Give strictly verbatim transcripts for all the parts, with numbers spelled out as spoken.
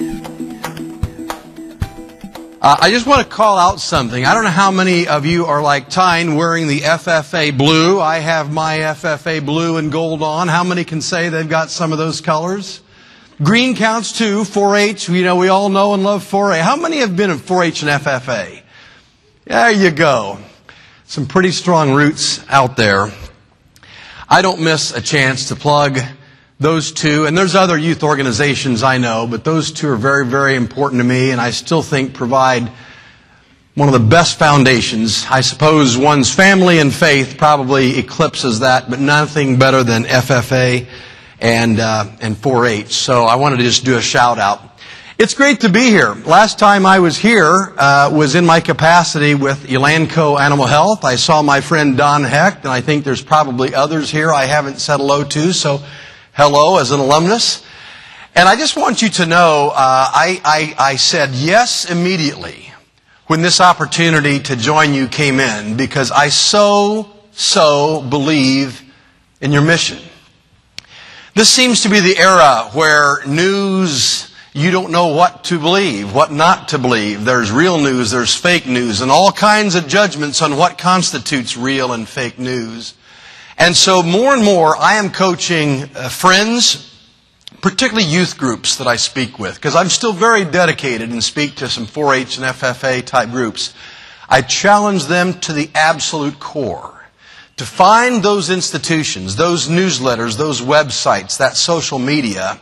Uh, I just want to call out something. I don't know how many of you are like Tyne wearing the F F A blue. I have my F F A blue and gold on. How many can say they've got some of those colors? Green counts too. four H, you know, we all know and love four A. How many have been in four H and F F A? There you go. Some pretty strong roots out there. I don't miss a chance to plug those two, and there's other youth organizations I know, but those two are very, very important to me, and I still think provide one of the best foundations. I suppose one's family and faith probably eclipses that, but nothing better than F F A and uh, and four H. So I wanted to just do a shout out. It's great to be here. Last time I was here uh, was in my capacity with Elanco Animal Health. I saw my friend Don Hecht, and I think there's probably others here I haven't said hello to, so hello as an alumnus. And I just want you to know, uh, I, I, I said yes immediately when this opportunity to join you came in, because I so, so believe in your mission. This seems to be the era where news, you don't know what to believe, what not to believe. There's real news, there's fake news, and all kinds of judgments on what constitutes real and fake news. And so more and more I am coaching uh, friends, particularly youth groups that I speak with, because I'm still very dedicated and speak to some four H and F F A type groups. I challenge them to the absolute core, to find those institutions, those newsletters, those websites, that social media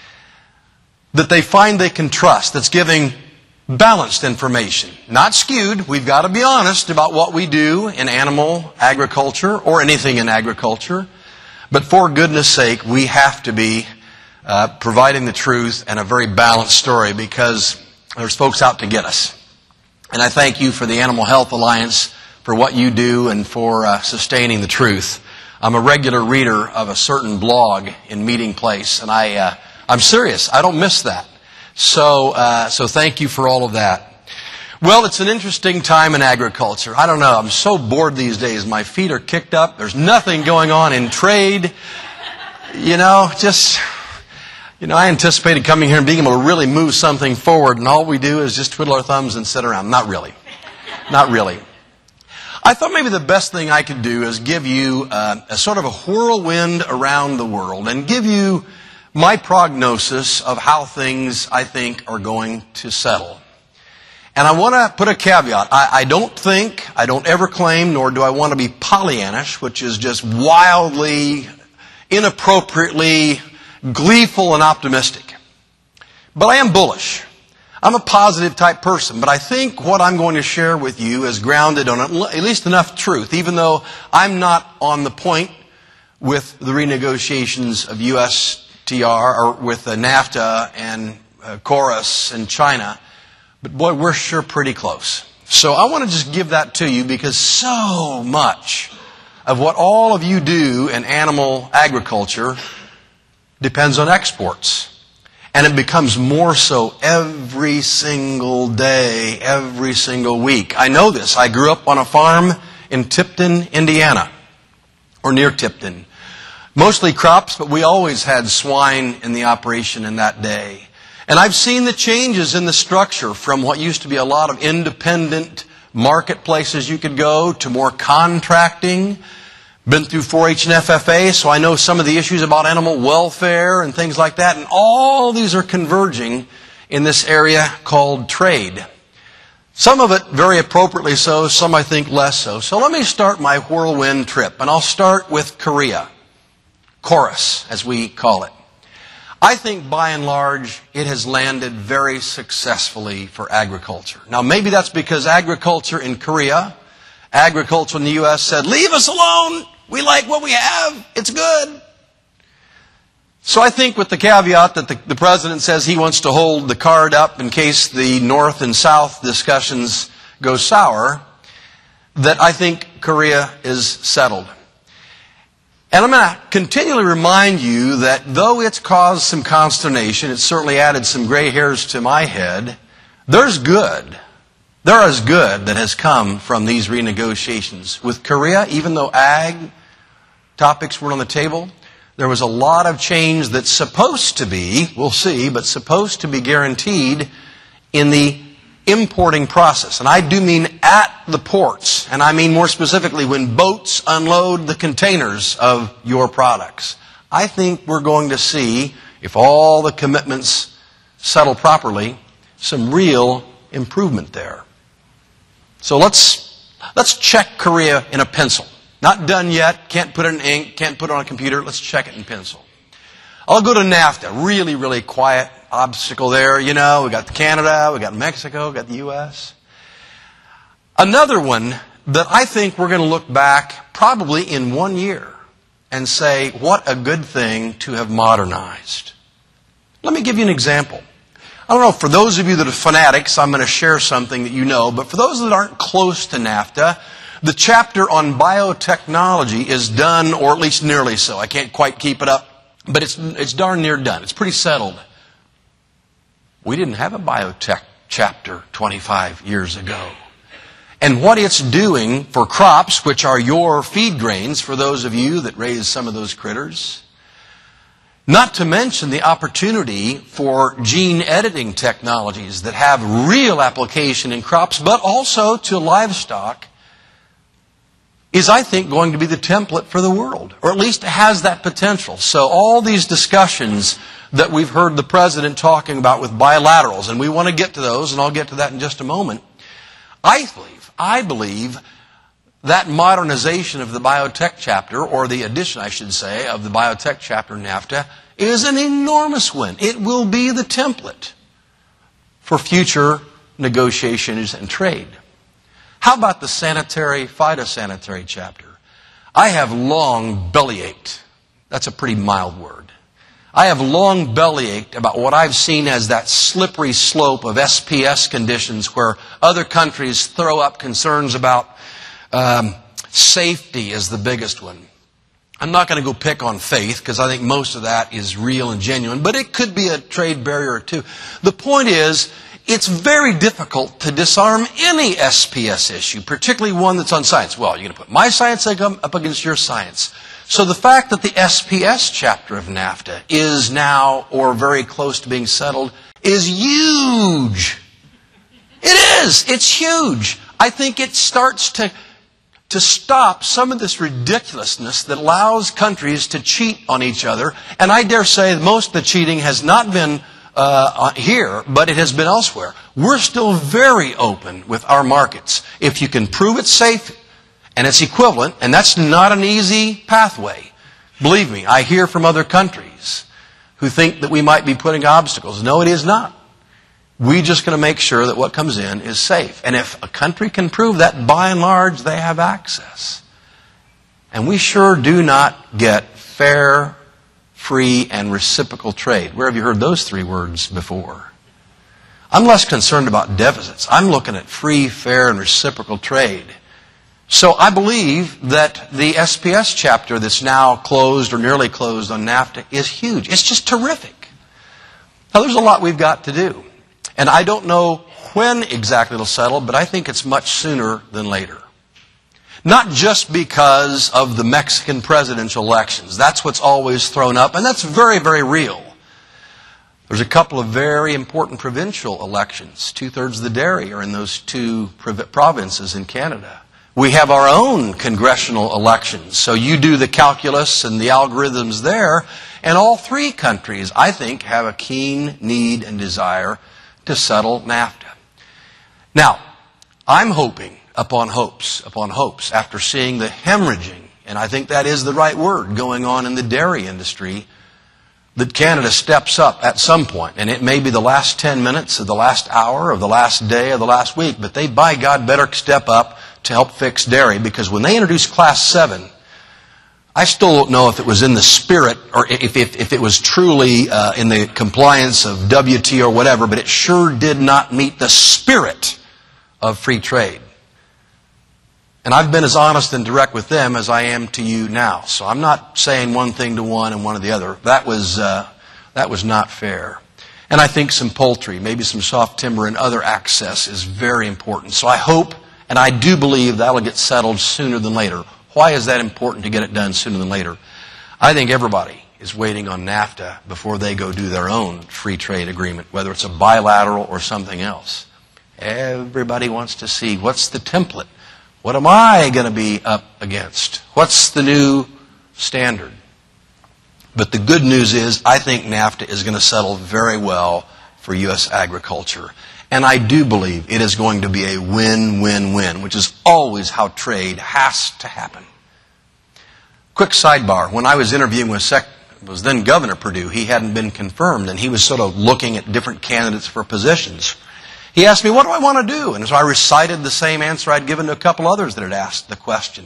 that they find they can trust, that's giving balanced information, not skewed. We've got to be honest about what we do in animal agriculture or anything in agriculture. But for goodness sake, we have to be uh, providing the truth and a very balanced story, because there's folks out to get us. And I thank you for the Animal Health Alliance for what you do and for uh, sustaining the truth. I'm a regular reader of a certain blog in Meeting Place, and I, uh, I'm serious. I don't miss that. So, uh, so thank you for all of that. Well, it's an interesting time in agriculture. I don't know. I'm so bored these days. My feet are kicked up. There's nothing going on in trade. You know, just, you know, I anticipated coming here and being able to really move something forward, and all we do is just twiddle our thumbs and sit around. Not really. Not really. I thought maybe the best thing I could do is give you uh, a sort of a whirlwind around the world and give you my prognosis of how things, I think, are going to settle. And I want to put a caveat. I, I don't think, I don't ever claim, nor do I want to be Pollyannish, which is just wildly, inappropriately gleeful and optimistic. But I am bullish. I'm a positive type person, but I think what I'm going to share with you is grounded on at least enough truth, even though I'm not on the point with the renegotiations of U S D A or with uh, NAFTA and uh, Chorus and China. But boy, we're sure pretty close. So I want to just give that to you, because so much of what all of you do in animal agriculture depends on exports. And it becomes more so every single day, every single week. I know this. I grew up on a farm in Tipton, Indiana, or near Tipton. Mostly crops, but we always had swine in the operation in that day. And I've seen the changes in the structure from what used to be a lot of independent marketplaces you could go to more contracting. Been through four H and F F A, so I know some of the issues about animal welfare and things like that. And all these are converging in this area called trade. Some of it very appropriately so, some I think less so. So let me start my whirlwind trip, and I'll start with Korea. Chorus, as we call it. I think by and large it has landed very successfully for agriculture. Now maybe that's because agriculture in Korea, agriculture in the U S said, leave us alone, we like what we have, it's good. So I think with the caveat that the, the President says he wants to hold the card up in case the North and South discussions go sour, that I think Korea is settled. And I'm going to continually remind you that though it's caused some consternation, it's certainly added some gray hairs to my head, there's good. There is good that has come from these renegotiations. With Korea, even though ag topics were on the table, there was a lot of change that's supposed to be, we'll see, but supposed to be guaranteed in the importing process. And I do mean at the ports. And I mean more specifically when boats unload the containers of your products. I think we're going to see, if all the commitments settle properly, some real improvement there. So let's, let's check Korea in a pencil. Not done yet, can't put it in ink, can't put it on a computer, let's check it in pencil. I'll go to NAFTA, really, really quiet obstacle there. You know, we got Canada, we got Mexico, we got the U S. Another one that I think we're going to look back probably in one year and say, what a good thing to have modernized. Let me give you an example. I don't know, for those of you that are fanatics, I'm going to share something that you know, but for those that aren't close to NAFTA, the chapter on biotechnology is done, or at least nearly so. I can't quite keep it up, but it's, it's darn near done. It's pretty settled. We didn't have a biotech chapter twenty-five years ago. And what it's doing for crops, which are your feed grains, for those of you that raise some of those critters, not to mention the opportunity for gene editing technologies that have real application in crops, but also to livestock, is, I think, going to be the template for the world, or at least has that potential. So all these discussions that we've heard the President talking about with bilaterals, and we want to get to those, and I'll get to that in just a moment, I believe, I believe that modernization of the biotech chapter, or the addition, I should say, of the biotech chapter in NAFTA, is an enormous win. It will be the template for future negotiations and trade. How about the sanitary, phytosanitary chapter? I have long bellyached. That's a pretty mild word. I have long bellyached about what I've seen as that slippery slope of S P S conditions where other countries throw up concerns about um, safety as the biggest one. I'm not going to go pick on faith because I think most of that is real and genuine, but it could be a trade barrier or two. The point is, it's very difficult to disarm any S P S issue, particularly one that's on science. Well, you're going to put my science up against your science. So the fact that the S P S chapter of NAFTA is now, or very close to being settled, is huge. It is. It's huge. I think it starts to, to stop some of this ridiculousness that allows countries to cheat on each other. And I dare say most of the cheating has not been Uh, here, but it has been elsewhere. We're still very open with our markets. If you can prove it's safe and it's equivalent, and that's not an easy pathway. Believe me, I hear from other countries who think that we might be putting obstacles. No, it is not. We're just going to make sure that what comes in is safe. And if a country can prove that, by and large, they have access. And we sure do not get fair, free, and reciprocal trade. Where have you heard those three words before? I'm less concerned about deficits. I'm looking at free, fair, and reciprocal trade. So I believe that the S P S chapter that's now closed or nearly closed on NAFTA is huge. It's just terrific. Now, there's a lot we've got to do. And I don't know when exactly it'll settle, but I think it's much sooner than later. Not just because of the Mexican presidential elections. That's what's always thrown up, and that's very, very real. There's a couple of very important provincial elections. Two-thirds of the dairy are in those two provinces in Canada. We have our own congressional elections. So you do the calculus and the algorithms there, and all three countries, I think, have a keen need and desire to settle NAFTA. Now, I'm hoping upon hopes, upon hopes, after seeing the hemorrhaging, and I think that is the right word, going on in the dairy industry, that Canada steps up at some point. And it may be the last ten minutes of the last hour of the last day of the last week, but they, by God, better step up to help fix dairy, because when they introduced Class seven, I still don't know if it was in the spirit or if, if, if it was truly uh, in the compliance of W T O or whatever, but it sure did not meet the spirit of free trade. And I've been as honest and direct with them as I am to you now. So I'm not saying one thing to one and one to the other. That was, uh, that was not fair. And I think some poultry, maybe some soft timber and other access is very important. So I hope, and I do believe, that'll get settled sooner than later. Why is that important to get it done sooner than later? I think everybody, is waiting on NAFTA before they go do their own free trade agreement, whether it's a bilateral or something else. Everybody wants to see, what's the template? What am I going to be up against? What's the new standard? But the good news is, I think NAFTA is going to settle very well for U S agriculture. And I do believe it is going to be a win-win-win, which is always how trade has to happen. Quick sidebar. When I was interviewing with Sec was then Governor Perdue, he hadn't been confirmed, and he was sort of looking at different candidates for positions. He asked me, what do I want to do? And so I recited the same answer I'd given to a couple others that had asked the question.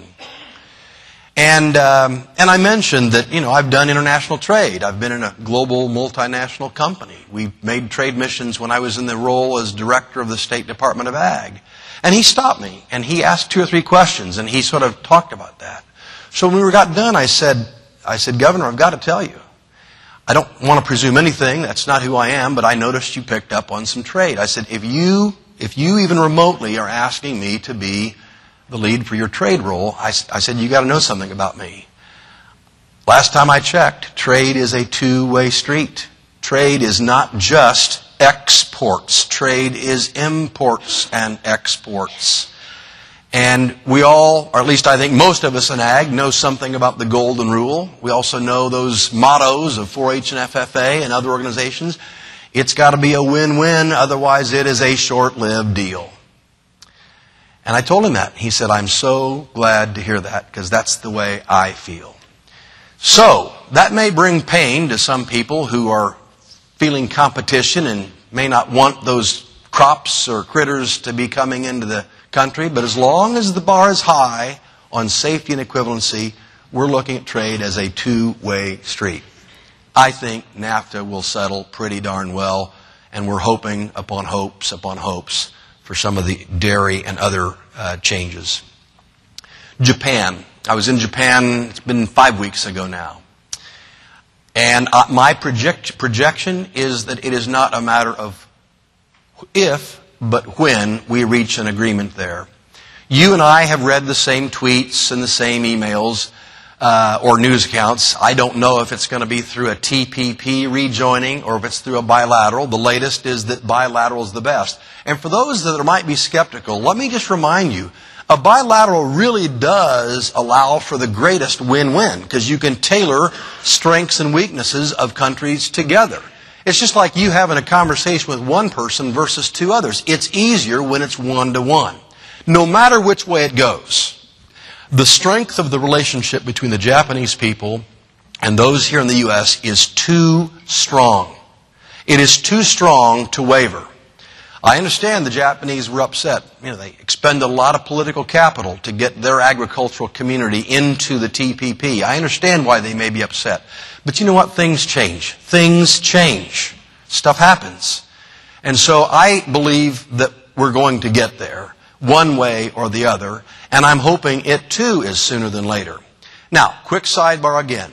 And um, and I mentioned that, you know, I've done international trade. I've been in a global multinational company. We made trade missions when I was in the role as director of the State Department of Ag. And he stopped me, and he asked two or three questions, and he sort of talked about that. So when we got done, I said, I said, Governor, I've got to tell you, I don't want to presume anything. That's not who I am, but I noticed you picked up on some trade. I said, if you, if you even remotely are asking me to be the lead for your trade role, I, I said, you got to know something about me. Last time I checked, trade is a two-way street. Trade is not just exports. Trade is imports and exports. And we all, or at least I think most of us in ag, know something about the golden rule. We also know those mottos of four H and F F A and other organizations. It's got to be a win-win, otherwise it is a short-lived deal. And I told him that. He said, I'm so glad to hear that, because that's the way I feel. So, that may bring pain to some people who are feeling competition and may not want those crops or critters to be coming into the country, but as long as the bar is high on safety and equivalency, we're looking at trade as a two-way street. I think NAFTA will settle pretty darn well, and we're hoping upon hopes upon hopes for some of the dairy and other uh, changes. Japan. I was in Japan, it's been five weeks ago now. And uh, my project, projection is that it is not a matter of if, but when we reach an agreement there. You and I have read the same tweets and the same emails uh, or news accounts. I don't know if it's going to be through a T P P rejoining or if it's through a bilateral. The latest is that bilateral is the best. And for those that might be skeptical, let me just remind you, a bilateral really does allow for the greatest win-win, because you can tailor strengths and weaknesses of countries together. It's just like you having a conversation with one person versus two others. It's easier when it's one-to-one. No matter which way it goes, the strength of the relationship between the Japanese people and those here in the U S is too strong. It is too strong to waver. I understand the Japanese were upset. You know, they expended a lot of political capital to get their agricultural community into the T P P. I understand why they may be upset. But you know what? Things change. Things change. Stuff happens. And so I believe that we're going to get there, one way or the other, and I'm hoping it too is sooner than later. Now, quick sidebar again.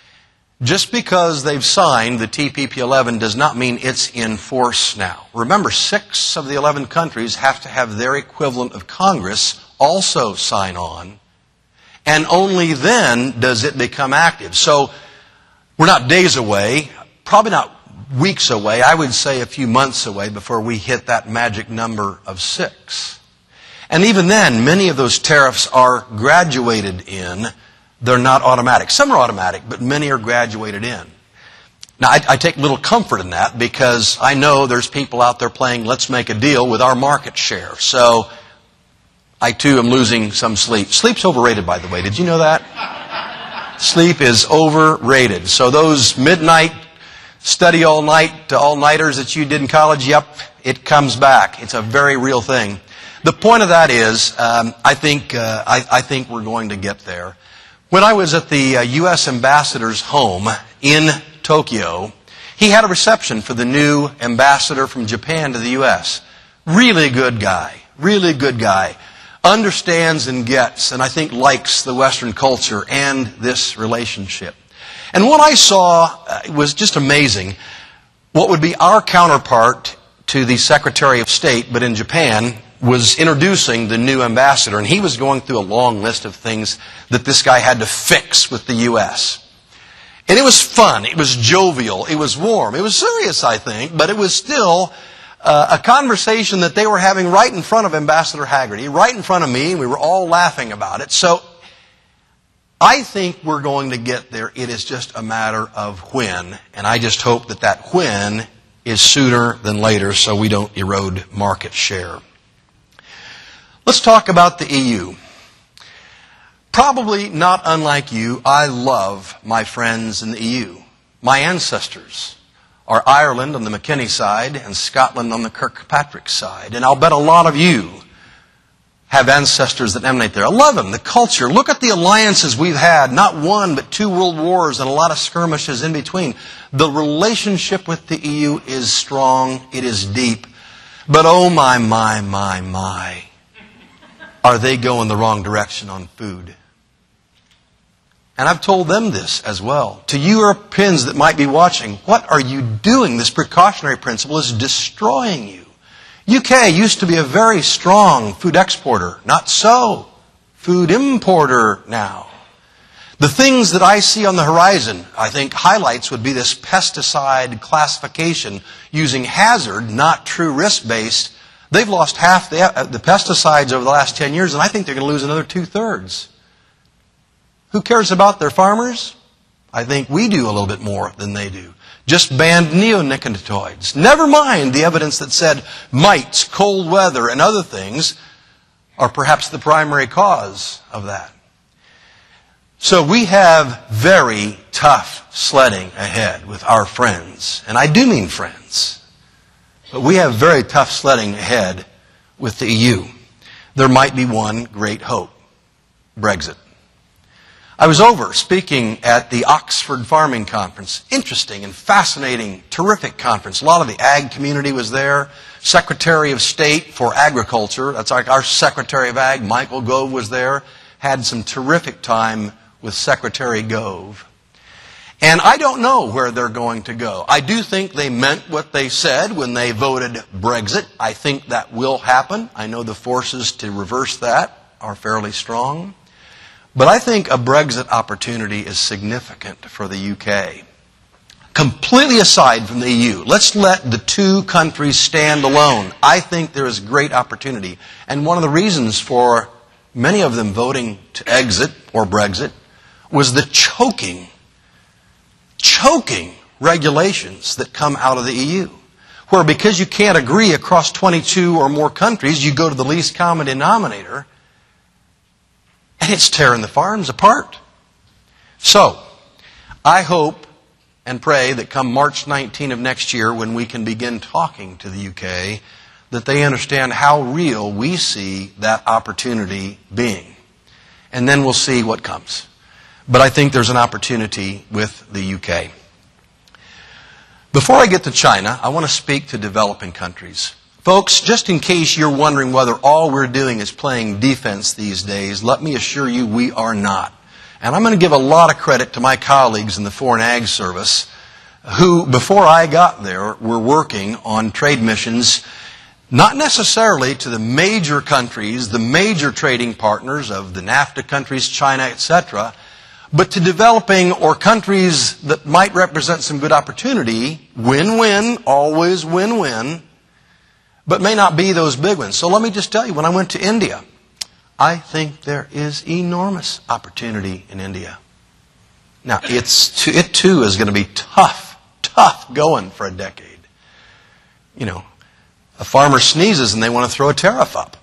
Just because they've signed the T P P eleven does not mean it's in force now. Remember, six of the eleven countries have to have their equivalent of Congress also sign on, and only then does it become active. So we're not days away, probably not weeks away, I would say a few months away before we hit that magic number of six. And even then, many of those tariffs are graduated in. They're not automatic. Some are automatic, but many are graduated in. Now, I, I take little comfort in that, because I know there's people out there playing let's make a deal with our market share. So I, too, am losing some sleep. Sleep's overrated, by the way. Did you know that? Sleep is overrated. So those midnight, study all night, all-nighters that you did in college, yep, it comes back. It's a very real thing. The point of that is, um, I think uh, I, I think we're going to get there. When I was at the uh, U S ambassador's home in Tokyo, he had a reception for the new ambassador from Japan to the U S Really good guy, really good guy. Understands and gets, and I think likes the Western culture and this relationship. And what I saw uh, was just amazing. What would be our counterpart to the Secretary of State, but in Japan, was introducing the new ambassador, and he was going through a long list of things that this guy had to fix with the U S And it was fun. It was jovial. It was warm. It was serious, I think, but it was still uh, a conversation that they were having right in front of Ambassador Haggerty, right in front of me, and we were all laughing about it. So I think we're going to get there. It is just a matter of when, and I just hope that that when is sooner than later so we don't erode market share. Let's talk about the E U. Probably not unlike you, I love my friends in the E U. My ancestors are Ireland on the McKinney side and Scotland on the Kirkpatrick side. And I'll bet a lot of you have ancestors that emanate there. I love them, the culture. Look at the alliances we've had, not one but two world wars and a lot of skirmishes in between. The relationship with the E U is strong, it is deep. But oh my, my, my, my, are they going the wrong direction on food? And I've told them this as well. To you Europeans that might be watching, what are you doing? This precautionary principle is destroying you. U K used to be a very strong food exporter. Not so. Food importer now. The things that I see on the horizon, I think highlights would be this pesticide classification using hazard, not true risk-based. They've lost half the, the pesticides over the last ten years, and I think they're going to lose another two-thirds. Who cares about their farmers? I think we do a little bit more than they do. Just banned neonicotinoids. Never mind the evidence that said mites, cold weather, and other things are perhaps the primary cause of that. So we have very tough sledding ahead with our friends. And I do mean friends. But we have very tough sledding ahead with the E U. There might be one great hope. Brexit. I was over speaking at the Oxford Farming Conference. Interesting and fascinating, terrific conference. A lot of the ag community was there. Secretary of State for Agriculture, that's like our Secretary of Ag, Michael Gove, was there. Had some terrific time with Secretary Gove. And I don't know where they're going to go. I do think they meant what they said when they voted Brexit. I think that will happen. I know the forces to reverse that are fairly strong. But I think a Brexit opportunity is significant for the U K. Completely aside from the E U, let's let the two countries stand alone. I think there is great opportunity. And one of the reasons for many of them voting to exit or Brexit was the choking, choking regulations that come out of the E U. Where because you can't agree across twenty-two or more countries, you go to the least common denominator. And it's tearing the farms apart. So, I hope and pray that come March nineteenth of next year, when we can begin talking to the U K, that they understand how real we see that opportunity being. And then we'll see what comes. But I think there's an opportunity with the U K. Before I get to China, I want to speak to developing countries. Folks, just in case you're wondering whether all we're doing is playing defense these days, let me assure you we are not. And I'm going to give a lot of credit to my colleagues in the Foreign Ag Service who, before I got there, were working on trade missions, not necessarily to the major countries, the major trading partners of the NAFTA countries, China, et cetera, but to developing or countries that might represent some good opportunity, win-win, always win-win, but may not be those big ones. So let me just tell you, when I went to India, I think there is enormous opportunity in India. Now, it's it too is going to be tough, tough going for a decade. You know, a farmer sneezes and they want to throw a tariff up.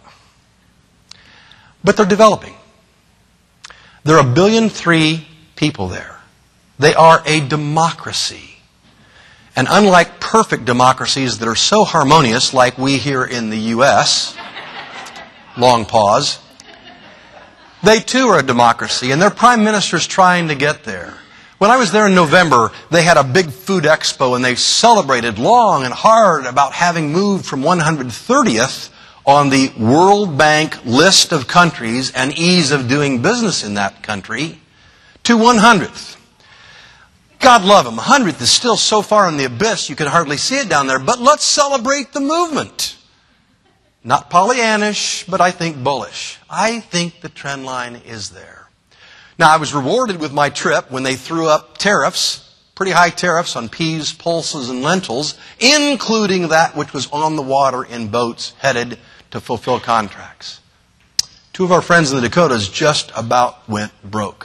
But they're developing. There are a billion three people there. They are a democracy. And unlike perfect democracies that are so harmonious, like we here in the U S, long pause, they too are a democracy, and their prime minister's trying to get there. When I was there in November, they had a big food expo, and they celebrated long and hard about having moved from one hundred thirtieth on the World Bank list of countries and ease of doing business in that country to one hundredth. God love them. one hundredth is still so far in the abyss you can hardly see it down there. But let's celebrate the movement. Not Pollyannish, but I think bullish. I think the trend line is there. Now, I was rewarded with my trip when they threw up tariffs, pretty high tariffs on peas, pulses, and lentils, including that which was on the water in boats headed to fulfill contracts. Two of our friends in the Dakotas just about went broke.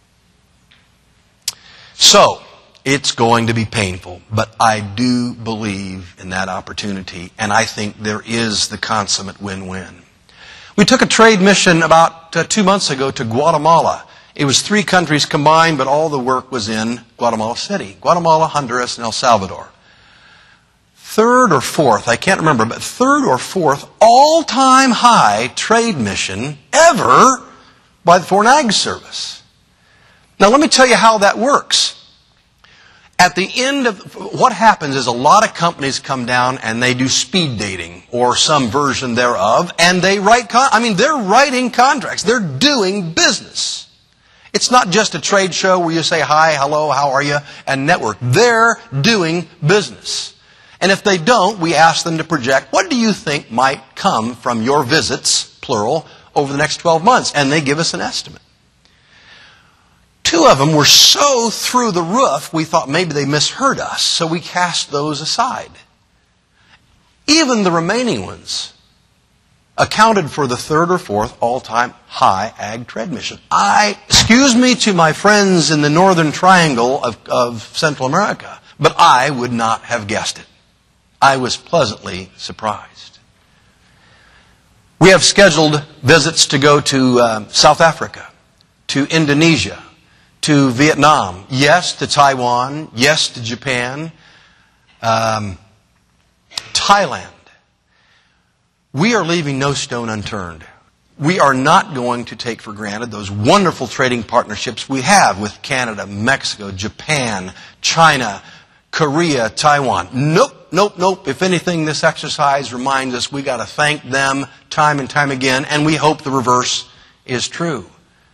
So, it's going to be painful, but I do believe in that opportunity, and I think there is the consummate win-win. We took a trade mission about uh, two months ago to Guatemala. It was three countries combined, but all the work was in Guatemala City. Guatemala, Honduras, and El Salvador. Third or fourth, I can't remember, but third or fourth all-time high trade mission ever by the Foreign Ag Service. Now let me tell you how that works. At the end of, what happens is a lot of companies come down and they do speed dating or some version thereof, and they write, con- I mean, they're writing contracts. They're doing business. It's not just a trade show where you say hi, hello, how are you, and network. They're doing business. And if they don't, we ask them to project, what do you think might come from your visits, plural, over the next twelve months? And they give us an estimate. Two of them were so through the roof, we thought maybe they misheard us, so we cast those aside. Even the remaining ones accounted for the third or fourth all-time high ag trade mission. I, excuse me to my friends in the northern triangle of, of Central America, but I would not have guessed it. I was pleasantly surprised. We have scheduled visits to go to um, South Africa, to Indonesia, to Vietnam, yes, to Taiwan, yes, to Japan, um, Thailand. We are leaving no stone unturned. We are not going to take for granted those wonderful trading partnerships we have with Canada, Mexico, Japan, China, Korea, Taiwan. Nope, nope, nope. If anything, this exercise reminds us we got to thank them time and time again, and we hope the reverse is true.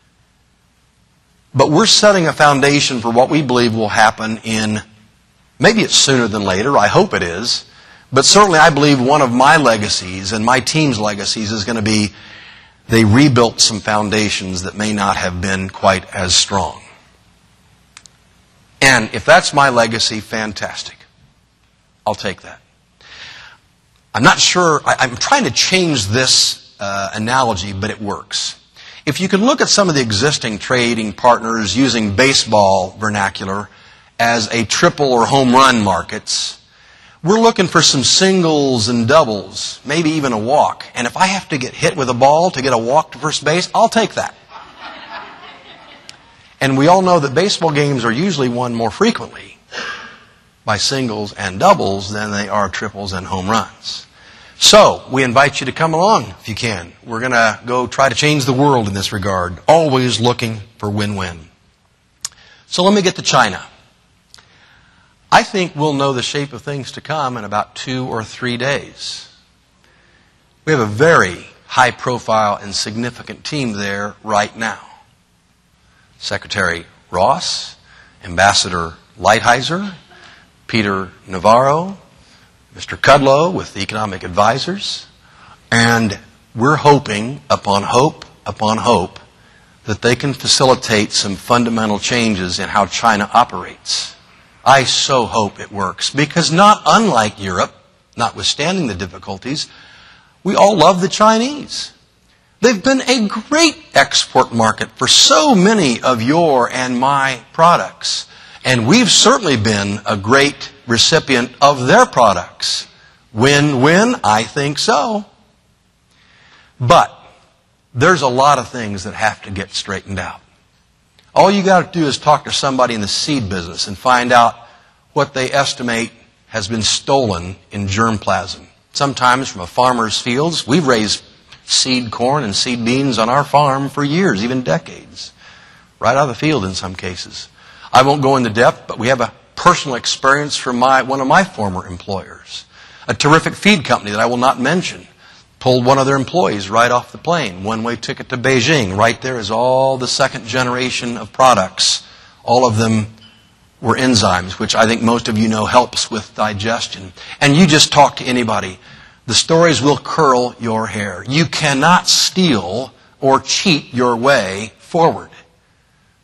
But we're setting a foundation for what we believe will happen in, maybe it's sooner than later, I hope it is, but certainly I believe one of my legacies and my team's legacies is going to be they rebuilt some foundations that may not have been quite as strong. And if that's my legacy, fantastic. I'll take that. I'm not sure, I, I'm trying to change this uh, analogy, but it works. If you can look at some of the existing trading partners using baseball vernacular as a triple or home run markets, we're looking for some singles and doubles, maybe even a walk. And if I have to get hit with a ball to get a walk to first base, I'll take that. And we all know that baseball games are usually won more frequently by singles and doubles than they are triples and home runs. So, we invite you to come along if you can. We're going to go try to change the world in this regard, always looking for win-win. So let me get to China. I think we'll know the shape of things to come in about two or three days. We have a very high-profile and significant team there right now. Secretary Ross, Ambassador Lighthizer, Peter Navarro, Mister Kudlow with the economic advisors, and we're hoping upon hope upon hope that they can facilitate some fundamental changes in how China operates. I so hope it works, because not unlike Europe, notwithstanding the difficulties, we all love the Chinese. They've been a great export market for so many of your and my products. And we've certainly been a great recipient of their products. Win-win? I think so. But there's a lot of things that have to get straightened out. All you got to do is talk to somebody in the seed business and find out what they estimate has been stolen in germplasm. Sometimes from a farmer's fields. We've raised seed corn and seed beans on our farm for years, even decades. Right out of the field in some cases. I won't go into depth, but we have a personal experience from my, one of my former employers. A terrific feed company that I will not mention pulled one of their employees right off the plane. One-way ticket to Beijing. Right there is all the second generation of products. All of them were enzymes, which I think most of you know helps with digestion. And you just talk to anybody. The stories will curl your hair. You cannot steal or cheat your way forward.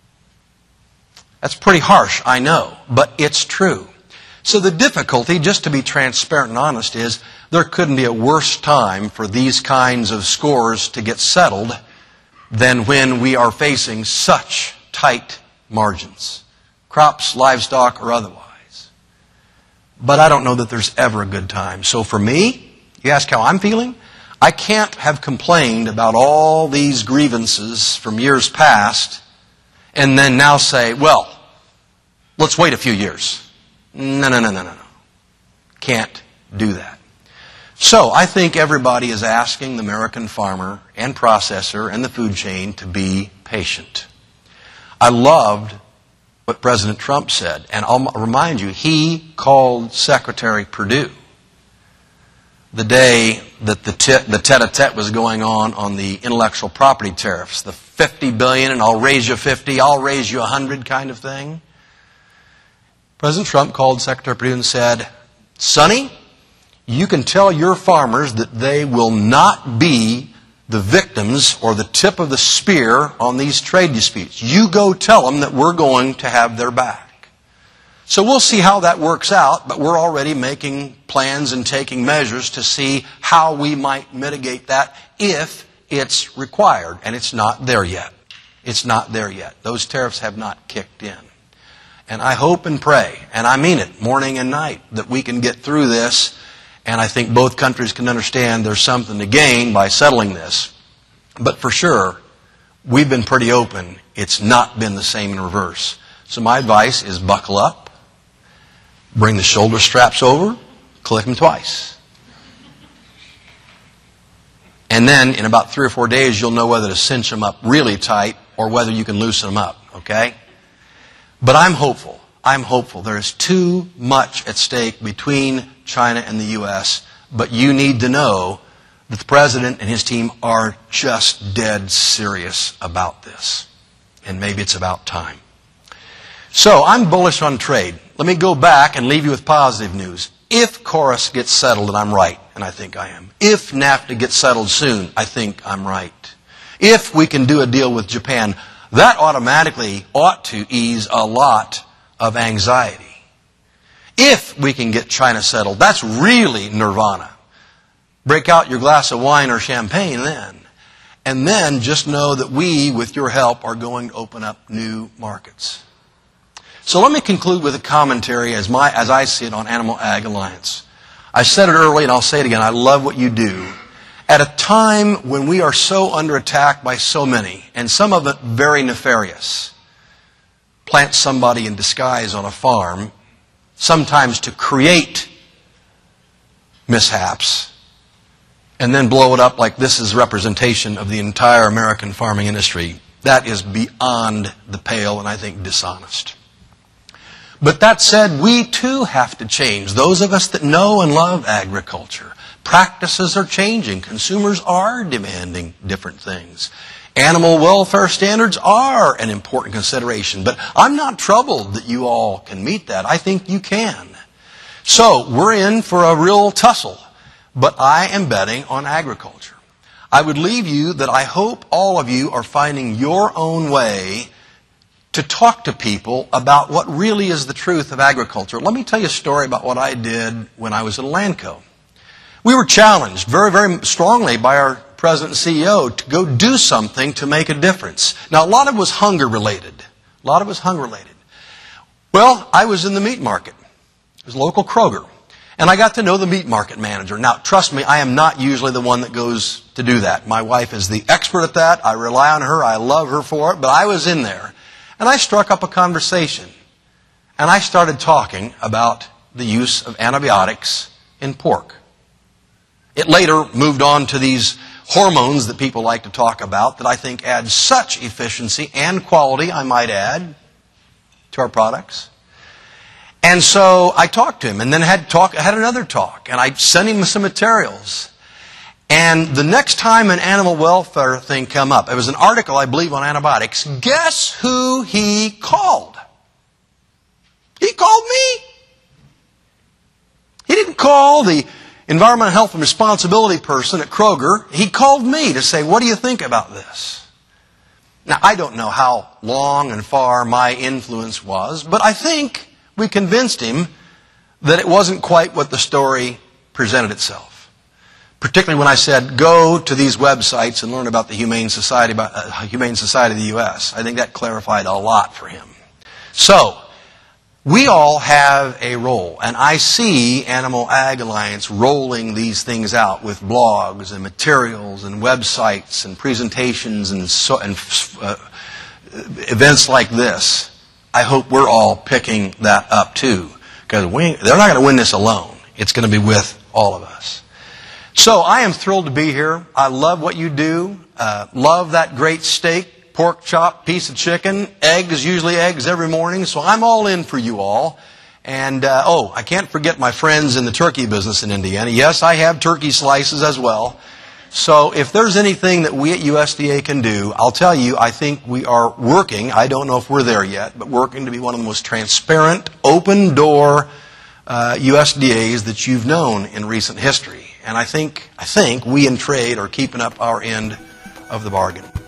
That's pretty harsh, I know, but it's true. So the difficulty, just to be transparent and honest, is there couldn't be a worse time for these kinds of scores to get settled than when we are facing such tight margins, crops, livestock, or otherwise. But I don't know that there's ever a good time. So for me, you ask how I'm feeling? I can't have complained about all these grievances from years past and then now say, well, let's wait a few years. No, no, no, no, no, no. Can't do that. So I think everybody is asking the American farmer and processor and the food chain to be patient. I loved what President Trump said, and I'll remind you, he called Secretary Perdue the day that the tit, the tete-a-tete was going on on the intellectual property tariffs, the fifty billion and I'll raise you fifty, I'll raise you one hundred kind of thing. President Trump called Secretary Perdue and said, Sonny, you can tell your farmers that they will not be the victims or the tip of the spear on these trade disputes. You go tell them that we're going to have their back. So we'll see how that works out, but we're already making plans and taking measures to see how we might mitigate that if it's required. And it's not there yet. It's not there yet. Those tariffs have not kicked in. And I hope and pray, and I mean it, morning and night, that we can get through this. And I think both countries can understand there's something to gain by settling this. But for sure, we've been pretty open. It's not been the same in reverse. So my advice is buckle up. Bring the shoulder straps over, click them twice. And then in about three or four days, you'll know whether to cinch them up really tight or whether you can loosen them up, okay? But I'm hopeful. I'm hopeful. There is too much at stake between China and the U S, but you need to know that the President and his team are just dead serious about this. And maybe it's about time. So I'm bullish on trade. Let me go back and leave you with positive news. If Chorus gets settled, and I'm right, and I think I am. If NAFTA gets settled soon, I think I'm right. If we can do a deal with Japan, that automatically ought to ease a lot of anxiety. If we can get China settled, that's really nirvana. Break out your glass of wine or champagne then. And then just know that we, with your help, are going to open up new markets. So let me conclude with a commentary as, my, as I see it on Animal Ag Alliance. I said it early and I'll say it again. I love what you do. At a time when we are so under attack by so many, and some of it very nefarious, plant somebody in disguise on a farm, sometimes to create mishaps, and then blow it up like this is representation of the entire American farming industry. That is beyond the pale and I think dishonest. But that said, we too have to change. Those of us that know and love agriculture. Practices are changing. Consumers are demanding different things. Animal welfare standards are an important consideration. But I'm not troubled that you all can meet that. I think you can. So we're in for a real tussle. But I am betting on agriculture. I would leave you that I hope all of you are finding your own way to talk to people about what really is the truth of agriculture. Let me tell you a story about what I did when I was at Elanco. We were challenged very, very strongly by our president and C E O to go do something to make a difference. Now, a lot of it was hunger related. A lot of it was hunger related. Well, I was in the meat market. It was local Kroger. And I got to know the meat market manager. Now, trust me, I am not usually the one that goes to do that. My wife is the expert at that. I rely on her. I love her for it. But I was in there. And I struck up a conversation. And I started talking about the use of antibiotics in pork. It later moved on to these hormones that people like to talk about that I think add such efficiency and quality, I might add, to our products. And so I talked to him and then had talk, had another talk. And I sent him some materials. And the next time an animal welfare thing came up, it was an article, I believe, on antibiotics. Guess who he called? He called me. He didn't call the environmental health and responsibility person at Kroger. He called me to say, what do you think about this? Now, I don't know how long and far my influence was, but I think we convinced him that it wasn't quite what the story presented itself. Particularly when I said, go to these websites and learn about the Humane Society, about, uh, Humane Society of the U S I think that clarified a lot for him. So, we all have a role, and I see Animal Ag Alliance rolling these things out with blogs and materials and websites and presentations and, so, and uh, events like this. I hope we're all picking that up too, because we, they're not going to win this alone. It's going to be with all of us. So I am thrilled to be here. I love what you do. Uh, love that great steak. Pork chop, piece of chicken, eggs, usually eggs every morning. So I'm all in for you all. And, uh, oh, I can't forget my friends in the turkey business in Indiana. Yes, I have turkey slices as well. So if there's anything that we at U S D A can do, I'll tell you, I think we are working, I don't know if we're there yet, but working to be one of the most transparent, open-door uh, U S D As that you've known in recent history. And I think, I think we in trade are keeping up our end of the bargain.